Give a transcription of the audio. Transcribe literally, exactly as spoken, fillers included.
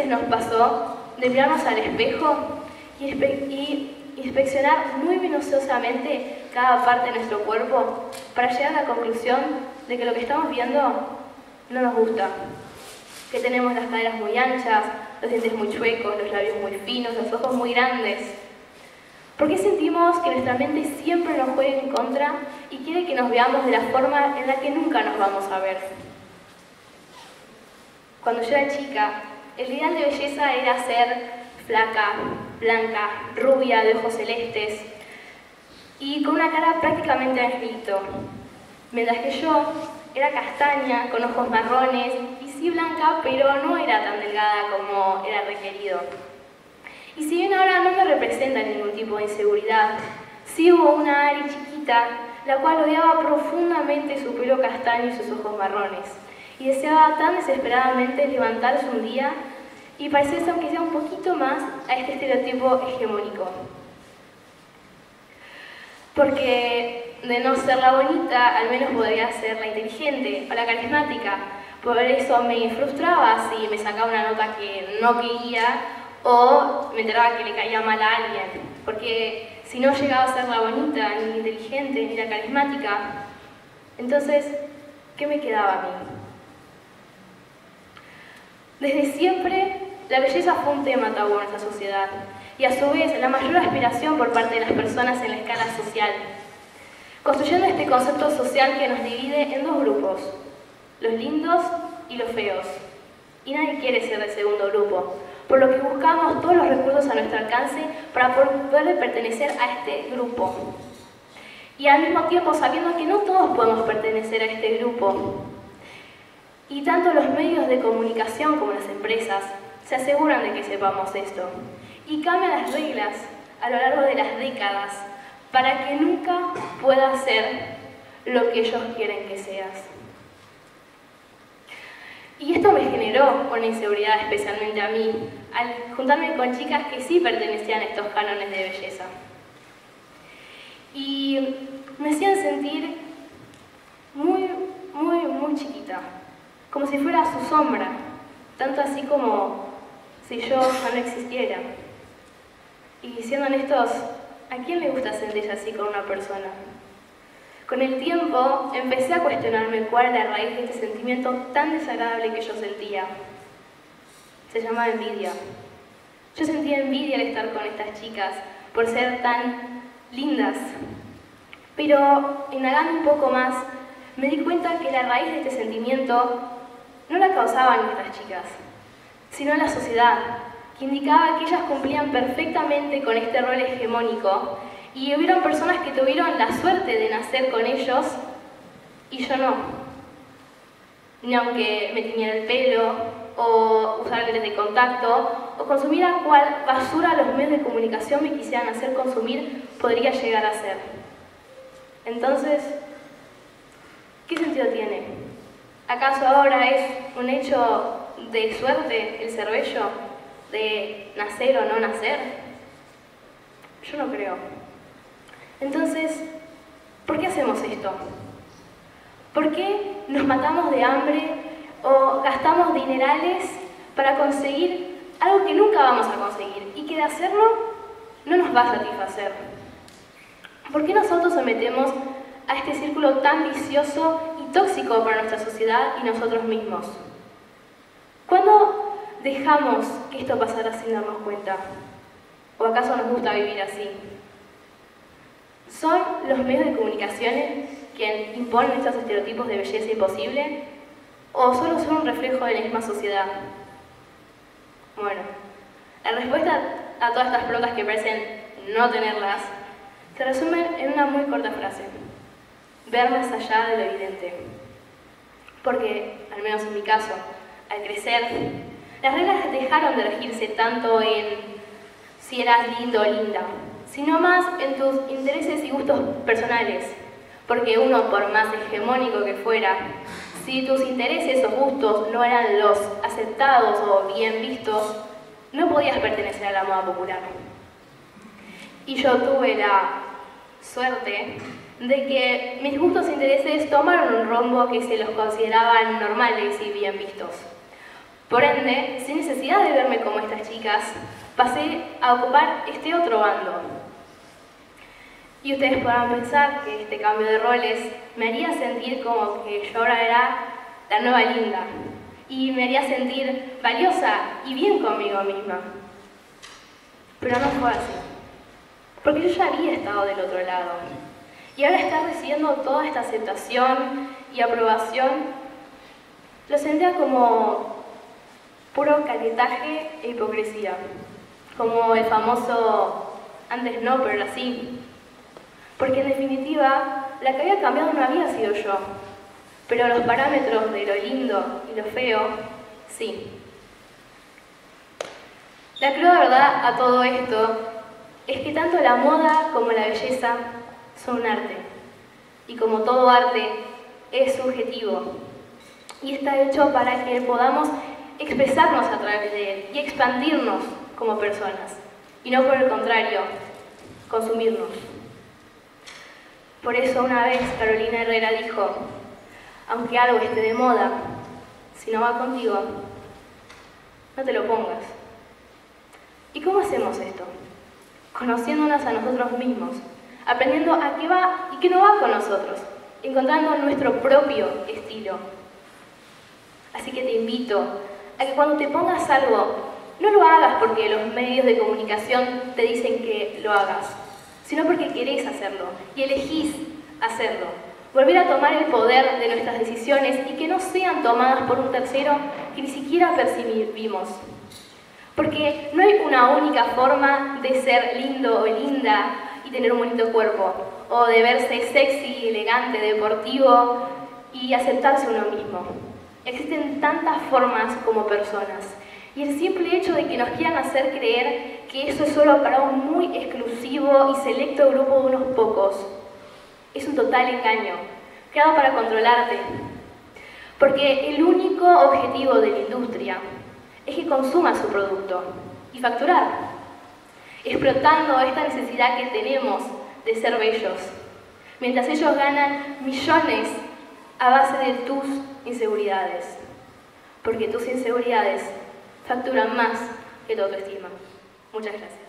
veces nos pasó de mirarnos al espejo y, inspe y inspeccionar muy minuciosamente cada parte de nuestro cuerpo para llegar a la conclusión de que lo que estamos viendo no nos gusta? Que tenemos las caderas muy anchas, los dientes muy chuecos, los labios muy finos, los ojos muy grandes. ¿Por qué sentimos que nuestra mente siempre nos juega en contra y quiere que nos veamos de la forma en la que nunca nos vamos a ver? Cuando yo era chica, el ideal de belleza era ser flaca, blanca, rubia, de ojos celestes y con una cara prácticamente angelito, mientras que yo era castaña, con ojos marrones y sí blanca, pero no era tan delgada como era requerido. Y si bien ahora no me representa ningún tipo de inseguridad, sí hubo una Ari chiquita, la cual odiaba profundamente su pelo castaño y sus ojos marrones, y deseaba tan desesperadamente levantarse un día y parecerse aunque sea un poquito más a este estereotipo hegemónico. Porque de no ser la bonita, al menos podría ser la inteligente o la carismática. Por eso me frustraba si me sacaba una nota que no quería o me enteraba que le caía mal a alguien. Porque si no llegaba a ser la bonita, ni la inteligente, ni la carismática, entonces, ¿qué me quedaba a mí? Desde siempre, la belleza fue un tema tabú en nuestra sociedad y a su vez la mayor aspiración por parte de las personas en la escala social, construyendo este concepto social que nos divide en dos grupos, los lindos y los feos. Y nadie quiere ser del segundo grupo, por lo que buscamos todos los recursos a nuestro alcance para poder pertenecer a este grupo. Y al mismo tiempo sabiendo que no todos podemos pertenecer a este grupo. Y tanto los medios de comunicación como las empresas se aseguran de que sepamos esto y cambian las reglas a lo largo de las décadas para que nunca puedas ser lo que ellos quieren que seas. Y esto me generó una inseguridad especialmente a mí, al juntarme con chicas que sí pertenecían a estos cánones de belleza. Y me hacían sentir muy, muy, muy chiquita, como si fuera su sombra, tanto así como si yo ya no existiera. Y siendo honestos, ¿a quién le gusta sentirse así con una persona? Con el tiempo empecé a cuestionarme cuál era la raíz de este sentimiento tan desagradable que yo sentía. Se llamaba envidia. Yo sentía envidia al estar con estas chicas por ser tan lindas. Pero indagando un poco más, me di cuenta que la raíz de este sentimiento no la causaban estas chicas, sino la sociedad, que indicaba que ellas cumplían perfectamente con este rol hegemónico y hubieron personas que tuvieron la suerte de nacer con ellos y yo no. Ni aunque me tiñera el pelo, o usara lentes de contacto, o consumiera cual basura los medios de comunicación me quisieran hacer consumir, podría llegar a ser. Entonces, ¿qué sentido tiene? ¿Acaso ahora es un hecho de suerte el ser bello? ¿De nacer o no nacer? Yo no creo. Entonces, ¿por qué hacemos esto? ¿Por qué nos matamos de hambre o gastamos dinerales para conseguir algo que nunca vamos a conseguir y que de hacerlo no nos va a satisfacer? ¿Por qué nosotros sometemos a este círculo tan vicioso y tóxico para nuestra sociedad y nosotros mismos? ¿Cuándo dejamos que esto pasara sin darnos cuenta? ¿O acaso nos gusta vivir así? ¿Son los medios de comunicación quienes imponen estos estereotipos de belleza imposible? ¿O solo son un reflejo de la misma sociedad? Bueno, la respuesta a todas estas preguntas que parecen no tenerlas se resume en una muy corta frase: ver más allá de lo evidente. Porque, al menos en mi caso, al crecer, las reglas dejaron de regirse tanto en si eras lindo o linda, sino más en tus intereses y gustos personales. Porque uno, por más hegemónico que fuera, si tus intereses o gustos no eran los aceptados o bien vistos, no podías pertenecer a la moda popular. Y yo tuve la suerte de que mis gustos e intereses tomaron un rumbo que se los consideraban normales y bien vistos. Por ende, sin necesidad de verme como estas chicas, pasé a ocupar este otro bando. Y ustedes podrán pensar que este cambio de roles me haría sentir como que yo ahora era la nueva linda y me haría sentir valiosa y bien conmigo misma. Pero no fue así, porque yo ya había estado del otro lado y ahora estar recibiendo toda esta aceptación y aprobación lo sentía como puro caretaje e hipocresía, como el famoso antes no, pero ahora sí. Porque en definitiva, la que había cambiado no había sido yo, pero los parámetros de lo lindo y lo feo, sí. La cruda verdad a todo esto es que tanto la moda como la belleza son un arte, y como todo arte, es subjetivo, y está hecho para que podamos expresarnos a través de él y expandirnos como personas, y no por el contrario, consumirnos. Por eso una vez Carolina Herrera dijo, aunque algo esté de moda, si no va contigo, no te lo pongas. ¿Y cómo hacemos esto? Conociéndonos a nosotros mismos, aprendiendo a qué va y qué no va con nosotros, encontrando nuestro propio estilo. Así que te invito a que cuando te pongas algo, no lo hagas porque los medios de comunicación te dicen que lo hagas, sino porque querés hacerlo y elegís hacerlo. Volver a tomar el poder de nuestras decisiones y que no sean tomadas por un tercero que ni siquiera percibimos. Porque no hay una única forma de ser lindo o linda y tener un bonito cuerpo, o de verse sexy, elegante, deportivo y aceptarse uno mismo. Existen tantas formas como personas, y el simple hecho de que nos quieran hacer creer que eso es solo para un muy exclusivo y selecto grupo de unos pocos es un total engaño, creado para controlarte. Porque el único objetivo de la industria es que consuma su producto y facturar, explotando esta necesidad que tenemos de ser bellos, mientras ellos ganan millones a base de tus inseguridades, porque tus inseguridades facturan más que tu autoestima. Muchas gracias.